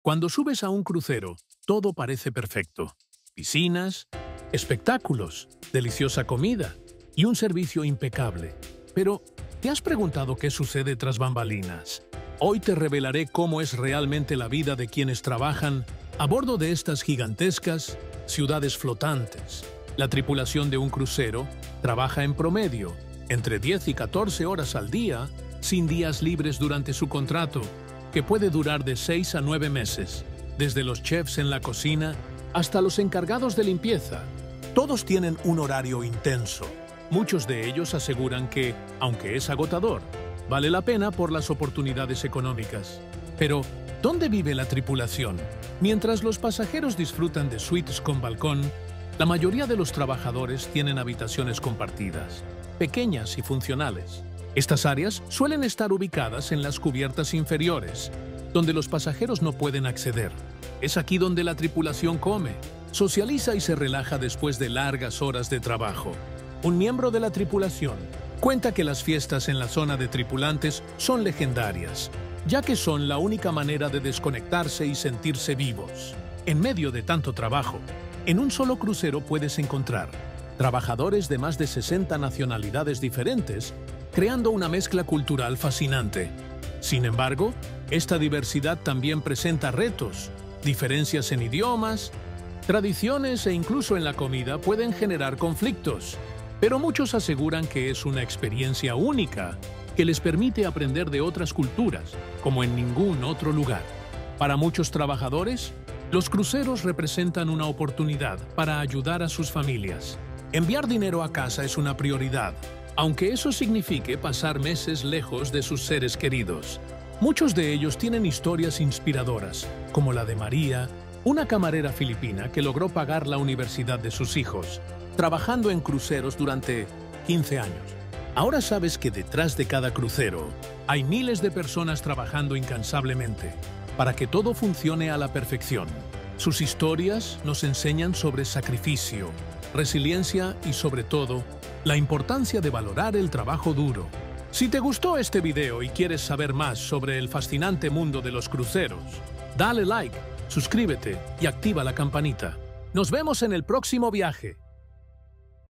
Cuando subes a un crucero, todo parece perfecto. Piscinas, espectáculos, deliciosa comida y un servicio impecable. Pero, ¿te has preguntado qué sucede tras bambalinas? Hoy te revelaré cómo es realmente la vida de quienes trabajan a bordo de estas gigantescas ciudades flotantes. La tripulación de un crucero trabaja en promedio entre 10 y 14 horas al día, sin días libres durante su contrato, que puede durar de 6 a 9 meses, desde los chefs en la cocina hasta los encargados de limpieza. Todos tienen un horario intenso. Muchos de ellos aseguran que, aunque es agotador, vale la pena por las oportunidades económicas. Pero, ¿dónde vive la tripulación? Mientras los pasajeros disfrutan de suites con balcón, la mayoría de los trabajadores tienen habitaciones compartidas, pequeñas y funcionales. Estas áreas suelen estar ubicadas en las cubiertas inferiores, donde los pasajeros no pueden acceder. Es aquí donde la tripulación come, socializa y se relaja después de largas horas de trabajo. Un miembro de la tripulación cuenta que las fiestas en la zona de tripulantes son legendarias, ya que son la única manera de desconectarse y sentirse vivos. En medio de tanto trabajo, en un solo crucero puedes encontrar trabajadores de más de 60 nacionalidades diferentes, creando una mezcla cultural fascinante. Sin embargo, esta diversidad también presenta retos. Diferencias en idiomas, tradiciones e incluso en la comida pueden generar conflictos. Pero muchos aseguran que es una experiencia única que les permite aprender de otras culturas, como en ningún otro lugar. Para muchos trabajadores, los cruceros representan una oportunidad para ayudar a sus familias. Enviar dinero a casa es una prioridad, aunque eso signifique pasar meses lejos de sus seres queridos. Muchos de ellos tienen historias inspiradoras, como la de María, una camarera filipina que logró pagar la universidad de sus hijos, trabajando en cruceros durante 15 años. Ahora sabes que detrás de cada crucero hay miles de personas trabajando incansablemente para que todo funcione a la perfección. Sus historias nos enseñan sobre sacrificio, resiliencia y, sobre todo, la importancia de valorar el trabajo duro. Si te gustó este video y quieres saber más sobre el fascinante mundo de los cruceros, dale like, suscríbete y activa la campanita. Nos vemos en el próximo viaje.